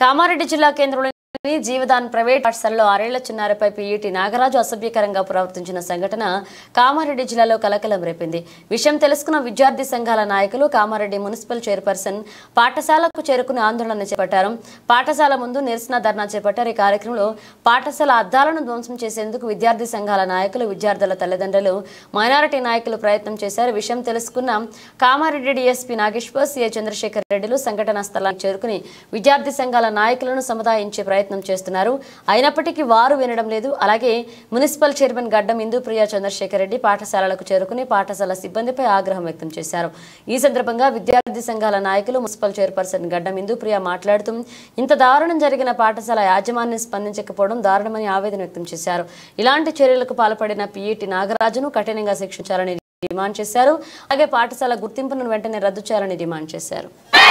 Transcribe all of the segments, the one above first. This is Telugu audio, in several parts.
కామారెడ్డి జిల్లా కేంద్రంలోని జీవదాన్ ప్రైవేట్ పాఠశాలలో 6 ఏళ్ల చిన్నారిపై పీఈటీ నాగరాజు అసభ్యకరంగా ప్రవర్తించిన సంఘటన కామారెడ్డి జిల్లాలో కలకలం రేపింది. విషయం తెలుసుకున్న విద్యార్థి సంఘాల నాయకులు కామారెడ్డి మున్సిపల్ చైర్పర్సన్ పాఠశాలకు చేరుకుని ఆందోళన చేపట్టారు. పాఠశాల ముందు నిరసన ధర్నా చేపట్టారు. ఈ కార్యక్రమంలో పాఠశాల అద్దాలను ధ్వంసం చేసేందుకు విద్యార్థి సంఘాల నాయకులు, విద్యార్థుల తల్లిదండ్రులు, మైనారిటీ నాయకులు ప్రయత్నం చేశారు. విషయం తెలుసుకున్న కామారెడ్డి డీఎస్పీ నాగేశ్వర్, సీఐ చంద్రశేఖర్ రెడ్డిలు సంఘటనా స్థలానికి చేరుకుని విద్యార్థి సంఘాల నాయకులను సముదాయించే ప్రయత్నం చేస్తున్నారు. అయినప్పటికీ వారు వినడం లేదు. అలాగే మున్సిపల్ చైర్మన్ గడ్డం ఇందుప్రియ చంద్రశేఖర్ రెడ్డి పాఠశాలలకు చేరుకుని పాఠశాల సిబ్బందిపై ఆగ్రహం వ్యక్తం చేశారు. ఈ సందర్భంగా విద్యార్థి సంఘాల నాయకులు, మున్సిపల్ చైర్పర్సన్ గడ్డం ఇందుప్రియ మాట్లాడుతూ ఇంత దారుణం జరిగిన పాఠశాల యాజమాన్యం స్పందించకపోవడం దారుణమని ఆవేదన వ్యక్తం చేశారు. ఇలాంటి చర్యలకు పాల్పడిన పీఈటీ నాగరాజును కఠినంగా శిక్షించాలని డిమాండ్ చేశారు. అలాగే పాఠశాల గుర్తింపును వెంటనే రద్దు చేయాలని డిమాండ్ చేశారు.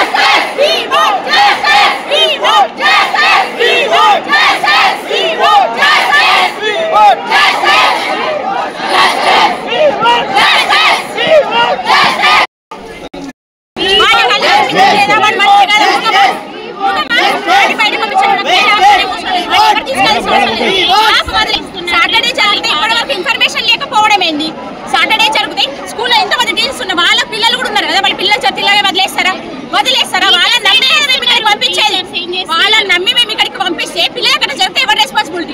ఇన్ఫర్మేషన్ లేకపోవడం ఏంది? సాటర్డే జరుగుతాయి స్కూల్లో ఎంతమంది టీచర్స్ ఉన్నారు, వాళ్ళ పిల్లలు కూడా ఉన్నారు కదా, వాళ్ళ పిల్లలు చర్చలాగా వదిలేస్తారా? వాళ్ళని నమ్మి మేము ఇక్కడికి పంపించేది. వాళ్ళని నమ్మి మేము ఇక్కడికి పంపిస్తే పిల్లలు అక్కడ జరిగితే ఎవరు రెస్పాన్సిబిలిటీ?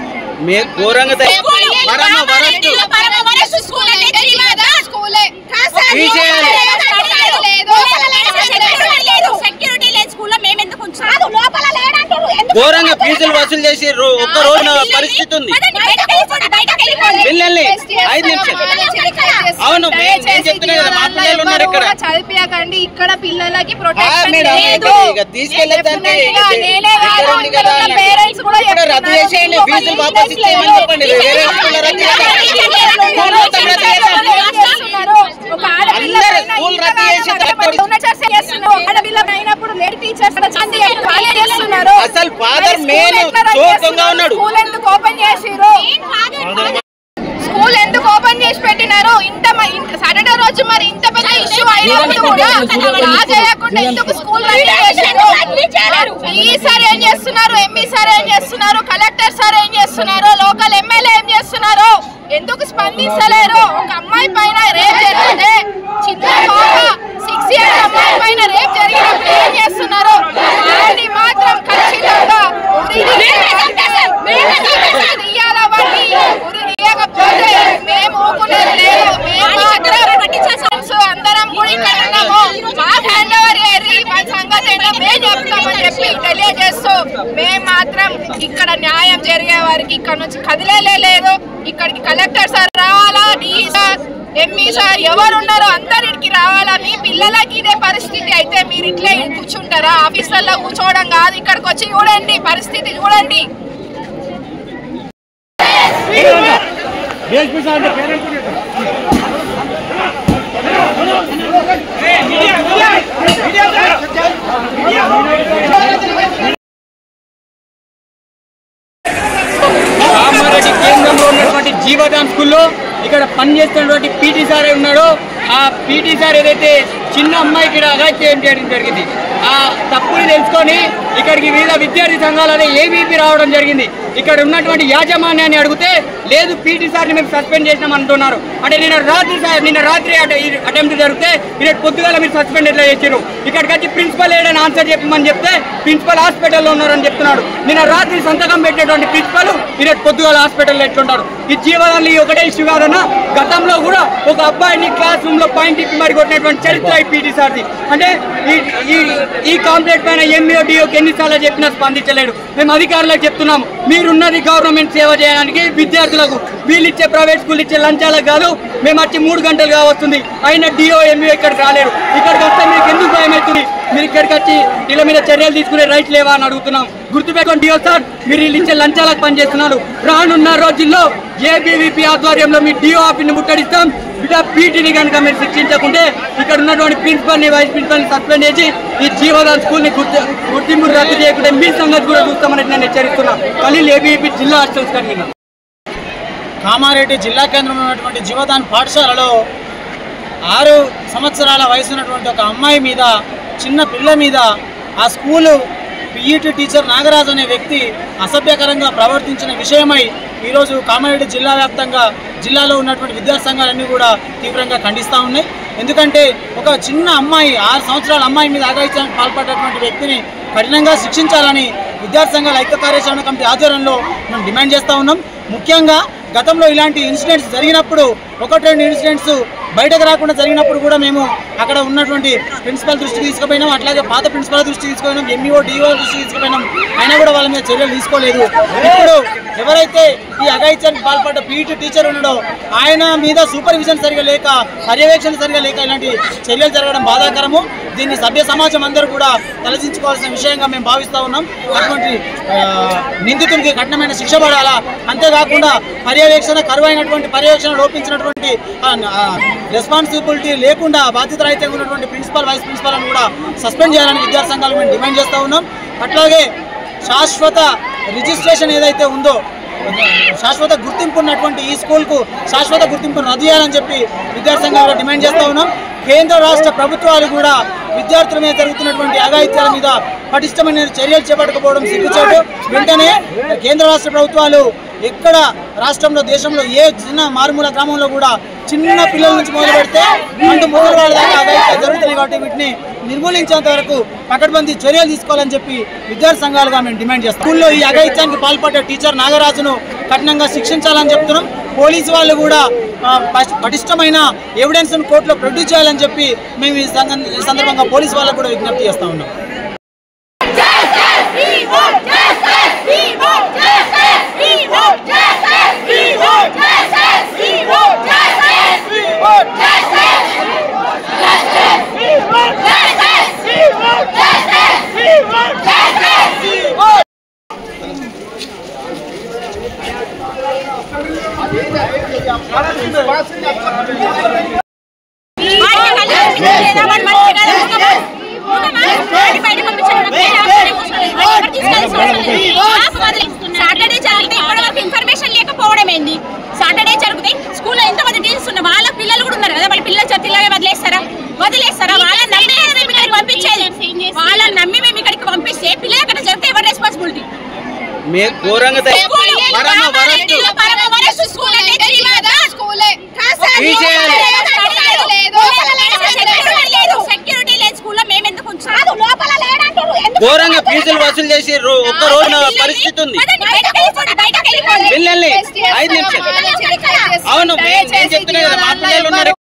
సెక్యూరిటీ లేదు స్కూల్లో, మేము ఎందుకు ఘోరంగా ఫీజులు వసూలు చేసి ఒక్క రోజున పరిస్థితి ఉంది. పిల్లల్ని 5 నిమిషాలు అవును చెప్తున్నా కదా, మా పిల్లలు ఉన్నారు ఇక్కడ. చదివించకండి, ఇక్కడ పిల్లలకి ప్రొటెక్షన్ లేదు. తీసుకెళ్ళేదంటే పేరెంట్స్ కూడా రద్దు చేసేయండి, ఫీజులు వాపస్ ఇచ్చేయమని చెప్పండి. వేరే స్కూల్ రద్దు అసలు ఫాదర్ మేలు చోకంగా ఉన్నాడు. స్కూల్ ఎందుకు ఓపెన్ చేసి పెట్టినారు? ఇంత సాటర్డే రోజు మరి ఇంత పెద్ద ఇష్యూ అయినప్పుడు కూడా చేయకుండా ఎందుకు స్కూల్ ఈ సార్ ఏం చేస్తున్నారు, ఎంఈ సార్ ఏం చేస్తున్నారు, కలెక్టర్ సార్ ఏం చేస్తున్నారు, లోకల్ ఎమ్మెల్యే ఏం చేస్తున్నారు? ఎందుకు స్పందించలేరు? ఒక అమ్మాయి పైన రేప్ జరిగితే, చిన్న పాప 6 years అమ్మాయి పైన రేప్ జరిగినప్పుడు ఏం చేస్తున్నారు? అది మాత్రం ఖచ్చితంగా మేము ఊరుకునేది లేదు. అందరం కూడా ఇక్కడ ఉన్నాము. మాకు హ్యాండ్ ఓవర్ చేయరు, మన సంగతి ఏంటో మేము చెప్తామని చెప్పి తెలియజేస్తూ మేము మాత్రం ఇక్కడ న్యాయం జరిగే వారికి ఇక్కడ నుంచి కదిలేదు. ఇక్కడికి కలెక్టర్ సార్ రావాలా, డిఈ సార్, ఎంఈ సార్ ఎవరు ఉన్నారో అందరికి రావాలా. మీ పిల్లలకి ఇదే పరిస్థితి అయితే మీరు ఇట్లే కూర్చుంటారా? ఆఫీసులలో కూర్చోవడం కాదు, ఇక్కడికి వచ్చి చూడండి, పరిస్థితి చూడండి. కామారెడ్డి కేంద్రంలో ఉన్నటువంటి జీవదాన్ స్కూల్లో ఇక్కడ పనిచేస్తున్నటువంటి పీటీ సార్ ఉన్నాడు. ఆ పీటీ సార్ ఏదైతే చిన్న అమ్మాయికి అఘాయిత్యం చేయడం జరిగింది, ఆ తప్పుని తెలుసుకొని ఇక్కడికి వివిధ విద్యార్థి సంఘాలనే ఏబీపీ రావడం జరిగింది. ఇక్కడ ఉన్నటువంటి యాజమాన్యాన్ని అడిగితే లేదు, పీటీ సార్ని మేము సస్పెండ్ చేసినాం అంటున్నారు. అంటే నిన్న రాత్రి అటెంప్ట్ జరిగితే ఈరోజు పొద్దుగాల మీరు సస్పెండ్ ఎట్లా చేశారు? ఇక్కడికి వచ్చి ప్రిన్సిపల్ ఏదైనా ఆన్సర్ చెప్పమని చెప్తే ప్రిన్సిపల్ హాస్పిటల్లో ఉన్నారని చెప్తున్నాడు. నిన్న రాత్రి సంతకం పెట్టినటువంటి ప్రిన్సిపల్ ఈరోజు పొద్దుగాల హాస్పిటల్లో ఎట్లుంటాడు? ఈ జీవనాలు ఒకటే ఇష్యూ కాదన్నా, గతంలో కూడా ఒక అబ్బాయిని క్లాస్ రూమ్ లో పాయింట్ ఇప్పి మరి కొట్టినటువంటి చరిత్ర ఈ పీటీ సార్ది. అంటే ఈ కాంప్లైంట్ పైన ఎంఈఓడిఓకి ఎన్నిసార్లు చెప్పినా స్పందించలేడు. మేము అధికారులకు చెప్తున్నాము, మీరున్నది గవర్నమెంట్ సేవ చేయడానికి, విద్యార్థులకు వీళ్ళు ఇచ్చే ప్రైవేట్ స్కూల్ ఇచ్చే లంచాలకు కాదు. మేము వచ్చి 3 గంటలుగా వస్తుంది, అయినా డిఓ ఎంఈఓ ఇక్కడికి రాలేరు. ఇక్కడికి వస్తే మీకు ఎందుకు భయం అవుతుంది? మీరు ఇక్కడికి వచ్చి వీళ్ళ మీద చర్యలు తీసుకునే రైట్ లేవా అని అడుగుతున్నాం. గుర్తుపెట్టుకోండి డిఓ సార్, మీరు వీళ్ళు ఇచ్చే లంచాలకు పనిచేస్తున్నారు. రానున్న రోజుల్లో ఏబీవీపీ ఆధ్వర్యంలో మీ డిఓ ఆఫీస్ని ముట్టడిస్తాం. పీటీని కనుక మీరు శిక్షించకుంటే ఇక్కడ ఉన్నటువంటి ప్రిన్సిపల్ని, వైస్ ప్రిన్సిపల్ని సస్పెండ్ చేసి ఈ జీవదాన్ స్కూల్ని గుర్తింపు రద్దు చేయకుండా మీ సంగతి కూడా చూస్తామని నేను హెచ్చరిస్తున్నాను. ఖలీల్ ఏబీవీపీ జిల్లా హాస్టల్స్ కన్వీనర్. కామారెడ్డి జిల్లా కేంద్రంలో ఉన్నటువంటి జీవదాన్ పాఠశాలలో 6 సంవత్సరాల వయసు ఉన్నటువంటి ఒక అమ్మాయి మీద, చిన్న పిల్ల మీద ఆ స్కూలు పిఈటి టీచర్ నాగరాజు అనే వ్యక్తి అసభ్యకరంగా ప్రవర్తించిన విషయమై ఈరోజు కామారెడ్డి జిల్లా వ్యాప్తంగా జిల్లాలో ఉన్నటువంటి విద్యార్థి సంఘాలన్నీ కూడా తీవ్రంగా ఖండిస్తూ ఉన్నాయి. ఎందుకంటే ఒక చిన్న అమ్మాయి 6 సంవత్సరాల అమ్మాయి మీద అఘాయిత్యానికి పాల్పడ్డటువంటి వ్యక్తిని కఠినంగా శిక్షించాలని విద్యార్థి సంఘాల ఐక్య కార్యాచరణ కమిటీ ఆధ్వర్యంలో మేము డిమాండ్ చేస్తూ ఉన్నాం. ముఖ్యంగా గతంలో ఇలాంటి ఇన్సిడెంట్స్ జరిగినప్పుడు 1-2 ఇన్సిడెంట్స్ బయటకు రాకుండా జరిగినప్పుడు కూడా మేము అక్కడ ఉన్నటువంటి ప్రిన్సిపల్ దృష్టికి తీసుకుపోయినాం. అట్లాగే పాత ప్రిన్సిపల్ దృష్టికి తీసుకుపోయినాం, ఎంఈఓ డిఓ దృష్టికి తీసుకుపోయినాం. అయినా కూడా వాళ్ళ మీద చర్యలు తీసుకోలేదు. ఇప్పుడు ఎవరైతే ఈ అఘాయిత్యానికి పాల్పడ్డ పీఈటీ టీచర్ ఉన్నాడో ఆయన మీద సూపర్విజన్ సరిగా లేక, పర్యవేక్షణ సరిగా లేక ఇలాంటి చర్యలు జరగడం బాధాకరము. దీన్ని సభ్య సమాజం అందరూ కూడా తలదించుకోవాల్సిన విషయంగా మేము భావిస్తూ ఉన్నాం. అటువంటి నిందితుడికి కఠినమైన శిక్ష పడాలా. అంతేకాకుండా పర్యవేక్షణ కరువైనటువంటి, పర్యవేక్షణ లోపించినటువంటి, రెస్పాన్సిబిలిటీ లేకుండా బాధ్యతరహితంగా ఉన్నటువంటి ప్రిన్సిపల్, వైస్ ప్రిన్సిపల్ అని కూడా సస్పెండ్ చేయాలని విద్యార్థి సంఘాలు మేము డిమాండ్ చేస్తూ ఉన్నాం. అట్లాగే శాశ్వత రిజిస్ట్రేషన్ ఏదైతే ఉందో, శాశ్వత గుర్తింపు ఉన్నటువంటి ఈ స్కూల్కు శాశ్వత గుర్తింపును రద్దు చేయాలని చెప్పి విద్యార్థి సంఘాలు డిమాండ్ చేస్తూ ఉన్నాం. కేంద్ర రాష్ట్ర ప్రభుత్వాలు కూడా విద్యార్థుల మీద జరుగుతున్నటువంటి అఘాయిత్యాల మీద పటిష్టమైన చర్యలు చేపట్టకపోవడం సిగ్గుచేటు. వెంటనే కేంద్ర రాష్ట్ర ప్రభుత్వాలు ఎక్కడ రాష్ట్రంలో, దేశంలో ఏ చిన్న మారుమూల గ్రామంలో కూడా చిన్న పిల్లల నుంచి మొదలు పెడితే అంటూ మూడు వాళ్ళ దాకా అఘాయిత్యాలు జరుగుతున్నాయి. కాబట్టి వీటిని నిర్మూలించేంత వరకు పకడ్బందీ చర్యలు తీసుకోవాలని చెప్పి విద్యార్థి సంఘాలుగా మేము డిమాండ్ చేస్తాం. స్కూల్లో ఈ అఘాయిత్యానికి పాల్పడ్డ టీచర్ నాగరాజును కఠినంగా శిక్షించాలని చెప్తున్నాం. పోలీసు వాళ్ళు కూడా పటిష్టమైన ఎవిడెన్స్ను కోర్టులో ప్రొడ్యూస్ చేయాలని చెప్పి మేము ఈ సందర్భంగా పోలీసు వాళ్ళకు కూడా విజ్ఞప్తి చేస్తూ ఉన్నాం. సాటర్డే జరిగితే ఇప్పటివరకు ఇన్ఫర్మేషన్ లేకపోవడం ఏంది? సాటర్డే జరిగితే స్కూల్లో ఎంతమంది టీచర్స్ ఉన్నారు, వాళ్ళ పిల్లలు కూడా ఉన్నారు కదా, వాళ్ళ పిల్లలు చర్చలాగా వదిలేస్తారా? వాళ్ళని నమ్మి మేము ఇక్కడికి పంపించేది, వాళ్ళని నమ్మి మేము ఇక్కడికి పంపిస్తే పిల్లలు అక్కడ జరిగితే ఎవరు రెస్పాన్సిబిలిటీ? సెక్యూరిటీ లేదు స్కూల్లో, మేము ఎందుకు ఘోరంగా ఫీజులు వసూలు చేసి ఒక్క రోజున పరిస్థితి ఉంది. పిల్లల్ని 5 నిమిషాలు అవును, నేను చెప్తున్నా కదా, మా పిల్లలు ఉన్నారు.